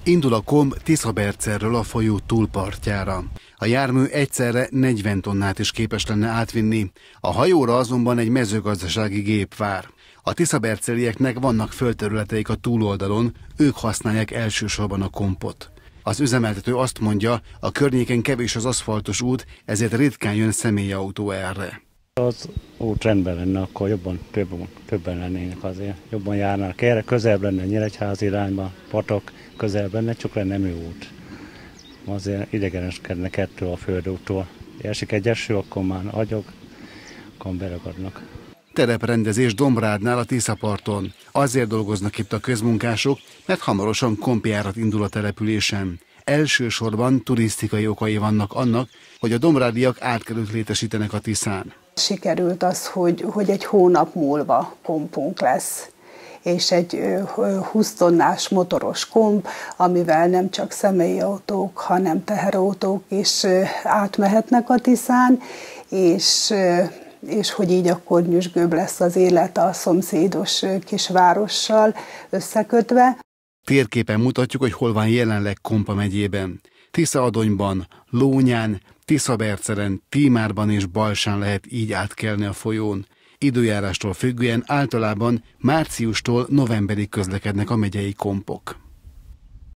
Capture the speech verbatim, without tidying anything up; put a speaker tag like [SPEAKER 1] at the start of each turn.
[SPEAKER 1] Indul a komp Tiszabercerről a folyó túlpartjára. A jármű egyszerre negyven tonnát is képes lenne átvinni, a hajóra azonban egy mezőgazdasági gép vár. A tiszabercerieknek vannak földterületeik a túloldalon, ők használják elsősorban a kompot. Az üzemeltető azt mondja, a környéken kevés az aszfaltos út, ezért ritkán jön személyautó erre.
[SPEAKER 2] Az út rendben lenne, akkor jobban, több, többen lennének azért, jobban járnának erre, közelebb lenne Nyíregyháza irányba, patak, közelebb lenne, csak lenne műút. Azért idegeneskednek ettől a földúttól. Esik egy eső, akkor már agyog, akkor beragadnak.
[SPEAKER 1] Tereprendezés Dombrádnál a Tiszaparton. Azért dolgoznak itt a közmunkások, mert hamarosan kompjárat indul a településen. Elsősorban turisztikai okai vannak annak, hogy a dombrádiak átkelőt létesítenek a Tiszán.
[SPEAKER 3] Sikerült az, hogy, hogy egy hónap múlva kompunk lesz, és egy húsz tonnás motoros komp, amivel nem csak személyi autók, hanem teherautók is átmehetnek a Tiszán, és, és hogy így akkor nyüzsgőbb lesz az élet a szomszédos kisvárossal összekötve.
[SPEAKER 1] Térképen mutatjuk, hogy hol van jelenleg Kompa megyében. Tiszaadonyban, Lónyán, Tiszaberceren, Tímárban és Balsán lehet így átkelni a folyón. Időjárástól függően általában márciustól novemberig közlekednek a megyei kompok.